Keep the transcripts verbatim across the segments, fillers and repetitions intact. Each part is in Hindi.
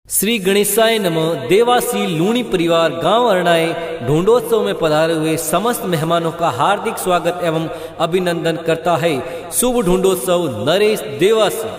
श्री गणेशाय नमः। देवासी लूणी परिवार गांव अरणाए ढूंढोत्सव में पधारे हुए समस्त मेहमानों का हार्दिक स्वागत एवं अभिनंदन करता है शुभ ढूंढोत्सव नरेश देवासी।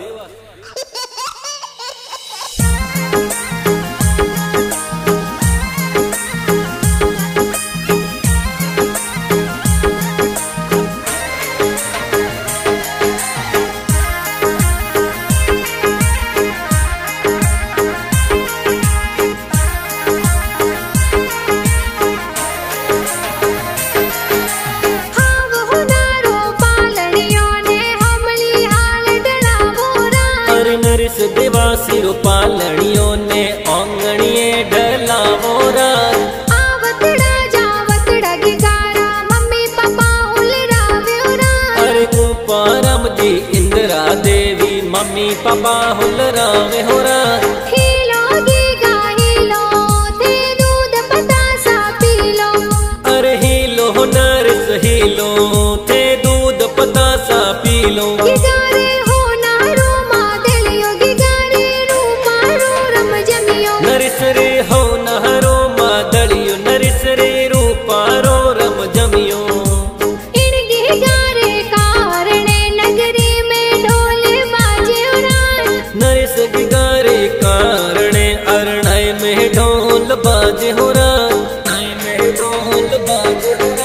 देवासी रो पालनियों ने ओंगणिए ढलावोरा आवतड़ा जावतड़ा गिगारा मम्मी पापा हुलराव्योरा। अरे कुपारम जी इंदिरा देवी मम्मी पापा हुलरावे होरा। हीलो गिगा हीलो थे दूध पतासा पीलो। अरे हीलो नरस हीलो थे दूध पतासा पीलो। गिगारे हो नारो मादलियो गिगारे रूपा रो रम जमियो। नरिस रे हो नहरो मादलियो नरिस रे रूपा रो रम जमियो। इन गिगारे कारणे नगरी में ढोल बाजे उरान। नरिस गिगारे कारणे अरणाई में ढोल बाजे होरा। में ढोल बाजे होरा।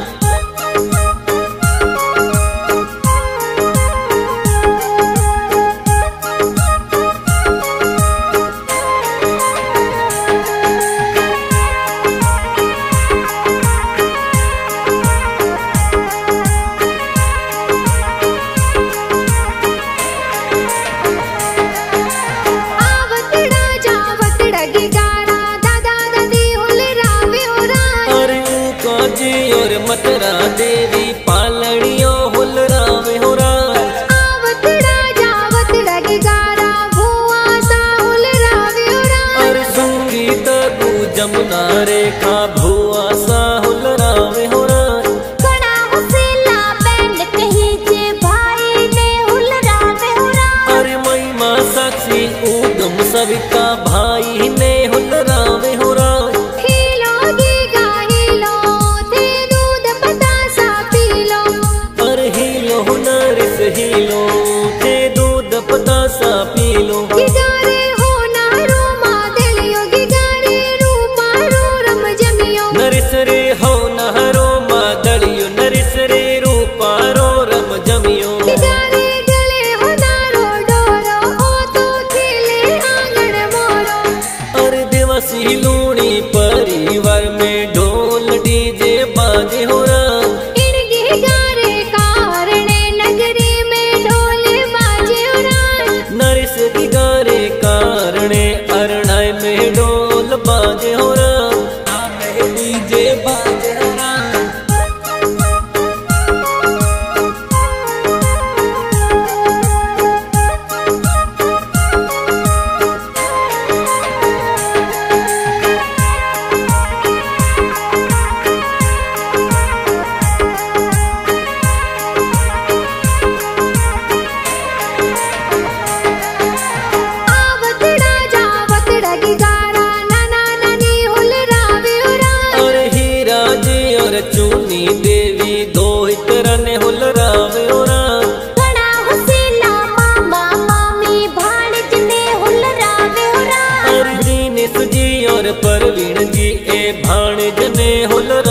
और मतरा देवी पालनियों हुलरावे होरा। आवतड़ा जावतड़ा गिगारा भुआ सा हुलरावे होरा। और संगीत तू जमुना रेखा भुआ सा हुलरावे होरा। कड़ा हुसेला बैंड कही जे भाई ने हुलरावे होरा। अरे महिमा साक्षी उगम सविता भाई ने हुलरावे होरा। हीलो थे दूध पतासा पीलो। गिगारे हो नारो मादलियो गिगारे रूपा रो रम जमियो। नरिस रे हो नहरो मादलियो नरिस रे रूपा रो रम जमियो। गिगारे गले हो नारो डोरो ओ तो खेले आंगन मोरो। अरे देवासी लूणी परिवार में ढोल डीजे बाजे होरा। इन गिगारे कारणे नगरी नरिस गिगारे कारणे अरणाई में ढोल बाजे होरा। डीजे बाजे होरा। चूनी देवी दो इतरने हुलरावे होरा। कड़ा हुसेला मामा मामी भाणज ने हुलरावे होरा। और दीनेश जी और परवीन जी ए भाणज ने हुलरावे